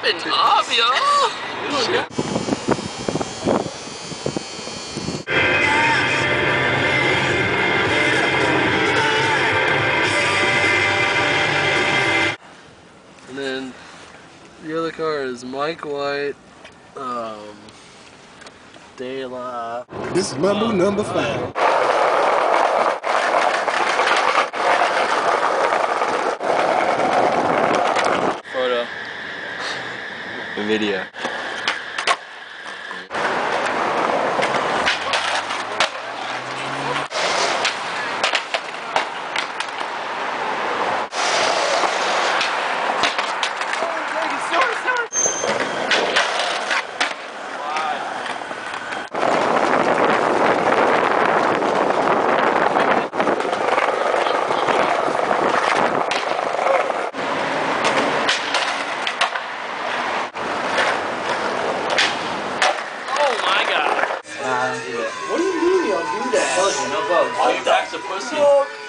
popping off, y'all. And then the other car is Mike White, De La. This is Mambo number 5. Photo. Video. What do you mean y'all do that? I told you, no bugs. Two packs of pussy.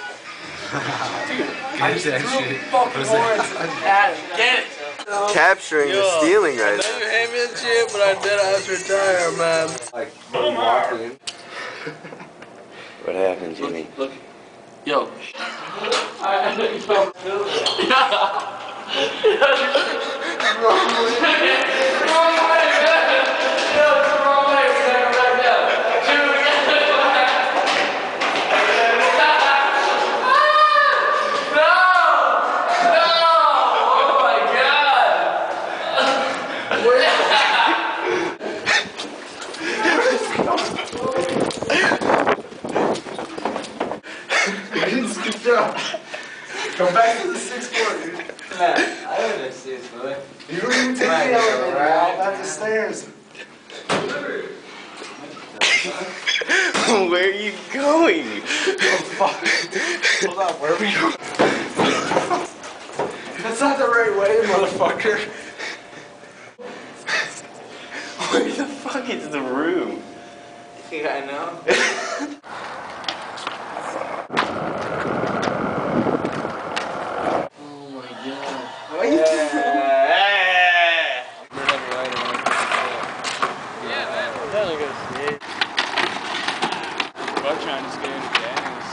I threw fucking horns at him. Get it! Capturing the stealing right I know you hate me and shit, but I did ask retire, man. Like, walking. What happened, Jimmy? Look. Yo. Go back to the 6th floor, dude. I don't know shit, boy. You don't even take the elevator, right? Back the stairs. Where are you going? Oh, fuck. Hold on, where are we going? That's not the right way, motherfucker. Where the fuck is the room? Yeah, I know. Oh my god. Why you doing Yeah, man. I'm trying to go skate. I'm trying to skate in gas.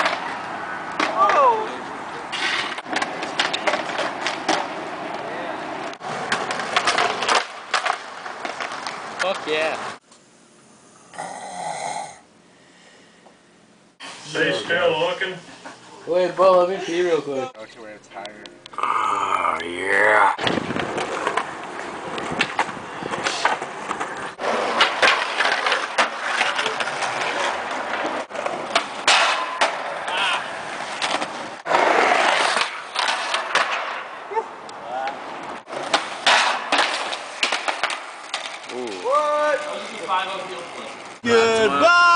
Oh! Fuck yeah. Stay still looking. Wait, Bo, let me pee real quick. Oh, yeah. What? Goodbye!